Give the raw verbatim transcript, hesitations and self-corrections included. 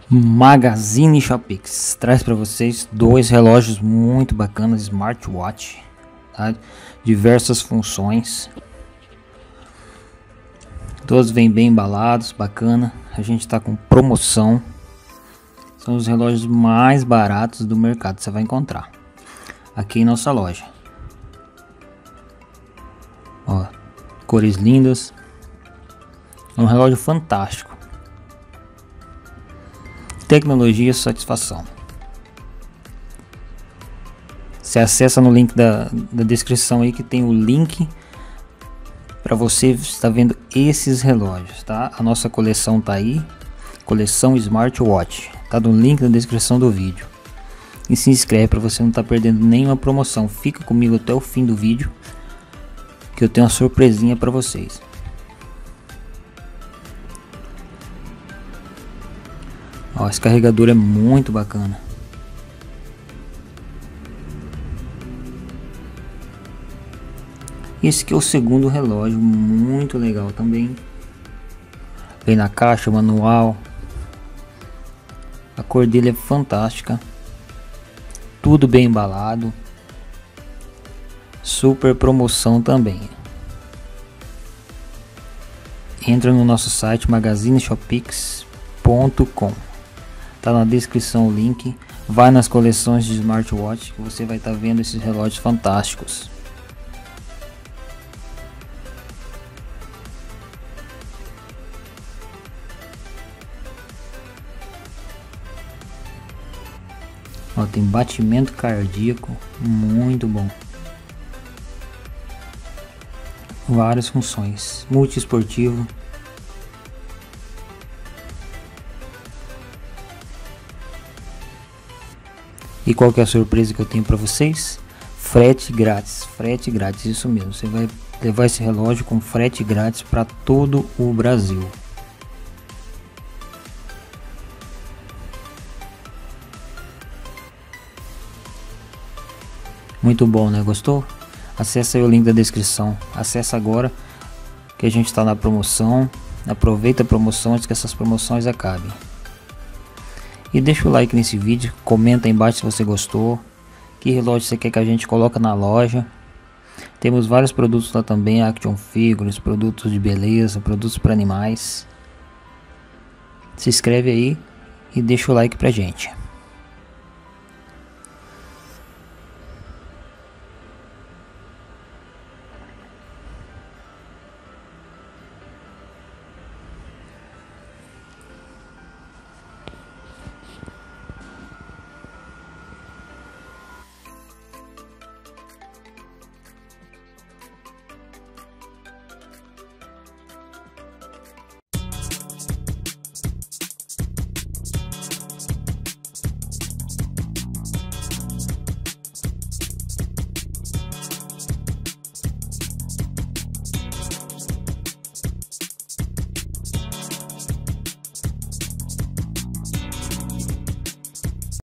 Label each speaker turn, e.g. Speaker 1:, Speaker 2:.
Speaker 1: Magazine Shopix traz para vocês dois relógios muito bacanas, smartwatch, tá? Diversas funções, todos vêm bem embalados, bacana. A gente está com promoção, são os relógios mais baratos do mercado, você vai encontrar aqui em nossa loja. Ó, cores lindas, é um relógio fantástico. Tecnologia e satisfação. Você acessa no link da, da descrição aí, que tem o link para você estar vendo esses relógios, tá? A nossa coleção tá aí, coleção Smartwatch, tá no link na descrição do vídeo. E se inscreve para você não estar tá perdendo nenhuma promoção. Fica comigo até o fim do vídeo, que eu tenho uma surpresinha para vocês. Ó, esse carregador é muito bacana. Esse aqui é o segundo relógio, muito legal também. Vem na caixa, manual. A cor dele é fantástica. Tudo bem embalado. Super promoção também. Entra no nosso site magazine shopix ponto com. Tá na descrição o link. Vai nas coleções de smartwatch que você vai estar tá vendo esses relógios fantásticos. Ó, tem batimento cardíaco muito bom. Várias funções. Multiesportivo. E qual que é a surpresa que eu tenho para vocês? Frete grátis, frete grátis, isso mesmo. Você vai levar esse relógio com frete grátis para todo o Brasil. Muito bom, né? Gostou? Acesse aí o link da descrição. Acesse agora que a gente está na promoção. Aproveita a promoção antes que essas promoções acabem. E deixa o like nesse vídeo, comenta aí embaixo se você gostou, que relógio você quer que a gente coloque na loja. Temos vários produtos lá também, action figures, produtos de beleza, produtos para animais. Se inscreve aí e deixa o like pra gente.